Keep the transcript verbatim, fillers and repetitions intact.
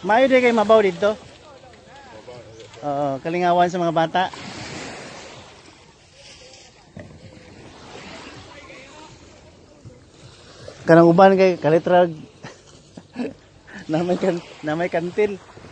Maayo di kay mabaw dito. Oo, kalingawan sa mga bata. Kanang uban kay kalitrag. na may kan na may kantil.